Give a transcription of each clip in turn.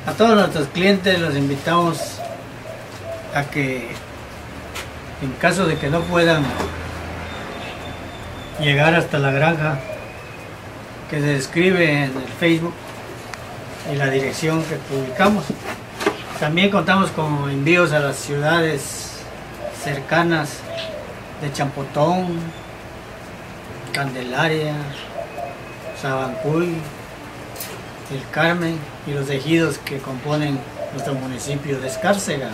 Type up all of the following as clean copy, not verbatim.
A todos nuestros clientes los invitamos a que, en caso de que no puedan llegar hasta la granja, que se describe en el Facebook y la dirección que publicamos. También contamos con envíos a las ciudades cercanas de Champotón, Candelaria, Sabancuy, El Carmen y los ejidos que componen nuestro municipio de Escárcega.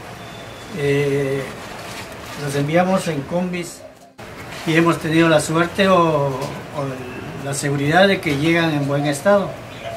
Los enviamos en combis y hemos tenido la suerte o la seguridad de que llegan en buen estado.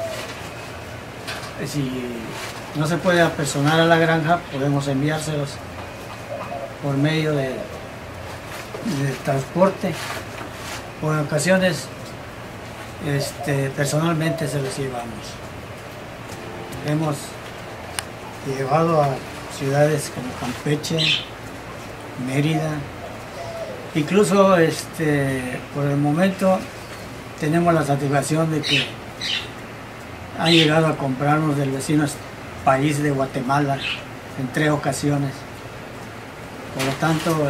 Si no se puede apersonar a la granja, podemos enviárselos por medio de transporte, o en ocasiones personalmente se los llevamos. Hemos llevado a ciudades como Campeche, Mérida, incluso por el momento tenemos la satisfacción de que han llegado a comprarnos del vecino país de Guatemala en 3 ocasiones. Por lo tanto,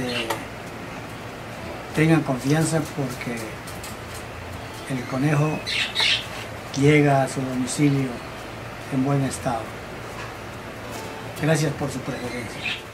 tengan confianza porque el conejo llega a su domicilio en buen estado. Gracias por su preferencia.